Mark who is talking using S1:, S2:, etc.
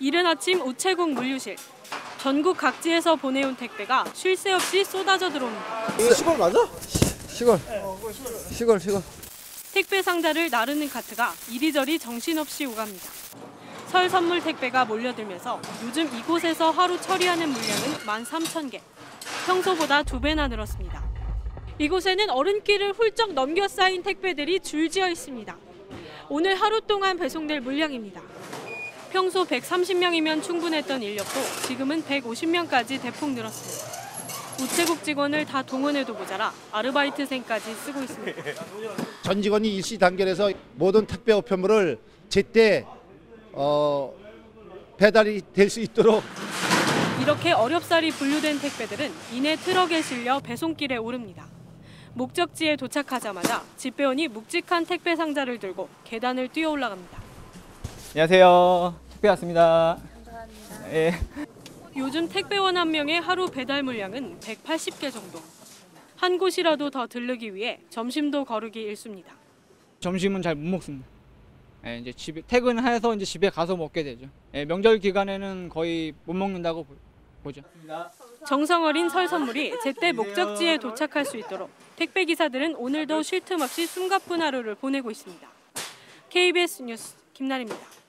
S1: 이른 아침 우체국 물류실. 전국 각지에서 보내온 택배가 쉴 새 없이 쏟아져 들어옵니다.
S2: 이거 시골 맞아? 시골.
S1: 택배 상자를 나르는 카트가 이리저리 정신없이 오갑니다. 설 선물 택배가 몰려들면서 요즘 이곳에서 하루 처리하는 물량은 13,000개. 평소보다 2배나 늘었습니다. 이곳에는 어른길을 훌쩍 넘겨 쌓인 택배들이 줄지어 있습니다. 오늘 하루 동안 배송될 물량입니다. 평소 130명이면 충분했던 인력도 지금은 150명까지 대폭 늘었습니다. 우체국 직원을 다 동원해도 모자라 아르바이트생까지 쓰고 있습니다.
S3: 전 직원이 일시 단결해서 모든 택배 우편물을 제때 배달이 될 수 있도록.
S1: 이렇게 어렵사리 분류된 택배들은 이내 트럭에 실려 배송길에 오릅니다. 목적지에 도착하자마자 집배원이 묵직한 택배 상자를 들고 계단을 뛰어 올라갑니다.
S4: 안녕하세요. 택배 왔습니다. 감사합니다. 네.
S1: 요즘 택배원 한 명의 하루 배달 물량은 180개 정도. 한 곳이라도 더 들르기 위해 점심도 거르기 일쑤입니다.
S4: 점심은 잘 못 먹습니다. 네, 이제 집에 퇴근해서 이제 집에 가서 먹게 되죠. 네, 명절 기간에는 거의 못 먹는다고 보죠.
S1: 정성 어린 설 선물이 제때 목적지에 도착할 수 있도록 택배 기사들은 오늘도 쉴 틈 없이 숨가쁜 하루를 보내고 있습니다. KBS 뉴스 김나리입니다.